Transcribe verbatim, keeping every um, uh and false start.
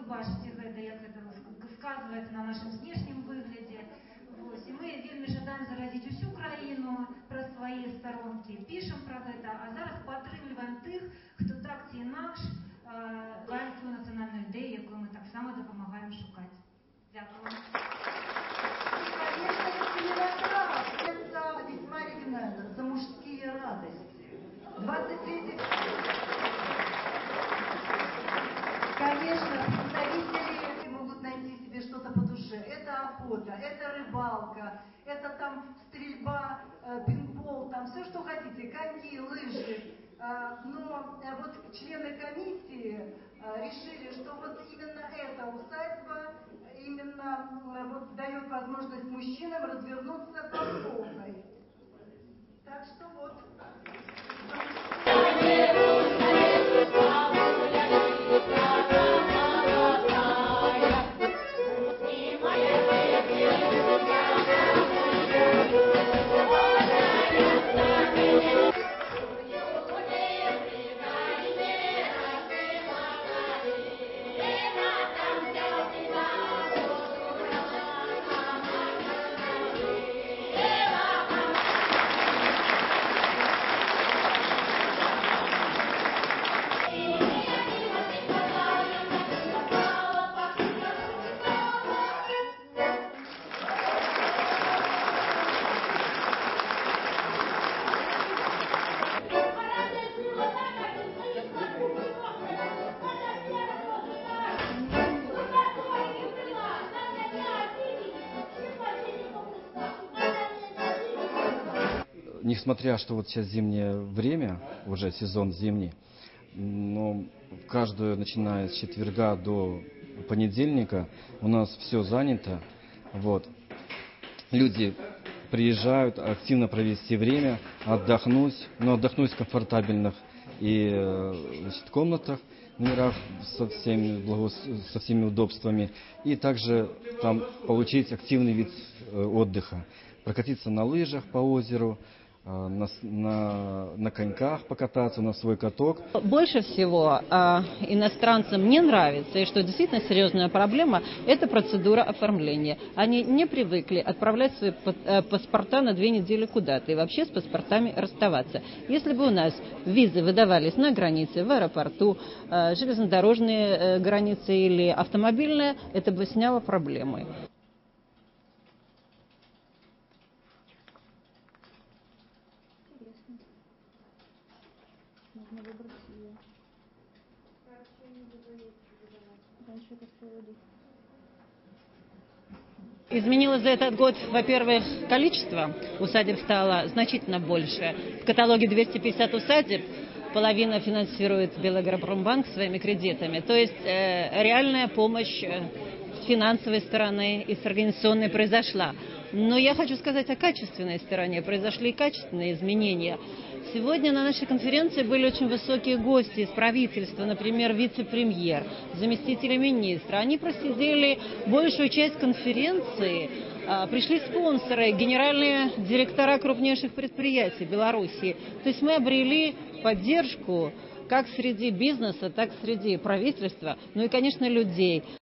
бачыце гэта, як гэта сказваецца на нашым знешнім выглядзе. Вось, і мы вельмі жадаем заразіць усю краіну пра свае старонкі, пішам пра гэта, а зараз падтрымліваем тых, хто так ці інакш шукае тую нацыянальную ідэю, якую мы таксама дапамагаем шукаць. Дякую. Конечно, это не рассказ, это весьма оригинально, за мужские радости. двадцать третье Конечно, представители могут найти себе что-то по душе. Это охота, это рыбалка, это там стрельба, э, пинг-пол, там все, что хотите, коньки, лыжи. Э, но э, вот члены комиссии э, решили, что вот именно это усадьба именно э, вот дает возможность мужчинам развернуться по полной. Так что вот. Несмотря, что вот сейчас зимнее время, уже сезон зимний, но каждую, начиная с четверга до понедельника, у нас все занято. Вот. Люди приезжают активно провести время, отдохнуть, но отдохнуть в комфортабельных и, значит, комнатах, номерах со всеми, благо... со всеми удобствами, и также там получить активный вид отдыха, прокатиться на лыжах по озеру, На, на, на коньках покататься, на свой каток. Больше всего э, иностранцам не нравится, и что действительно серьезная проблема, это процедура оформления. Они не привыкли отправлять свои паспорта на две недели куда-то и вообще с паспортами расставаться. Если бы у нас визы выдавались на границе, в аэропорту, э, железнодорожные э, границы или автомобильные, это бы сняло проблемы. Можно выбрать ее. Раньше это все. Изменилось за этот год, во-первых, количество усадеб стало значительно больше. В каталоге двести пятьдесят усадеб, половина финансирует Белагропромбанк своими кредитами. То есть э, реальная помощь с финансовой стороны и с организационной произошла. Но я хочу сказать о качественной стороне. Произошли качественные изменения. Сегодня на нашей конференции были очень высокие гости из правительства, например, вице-премьер, заместители министра. Они просидели большую часть конференции, пришли спонсоры, генеральные директора крупнейших предприятий Беларуси. То есть мы обрели поддержку как среди бизнеса, так и среди правительства, ну и, конечно, людей.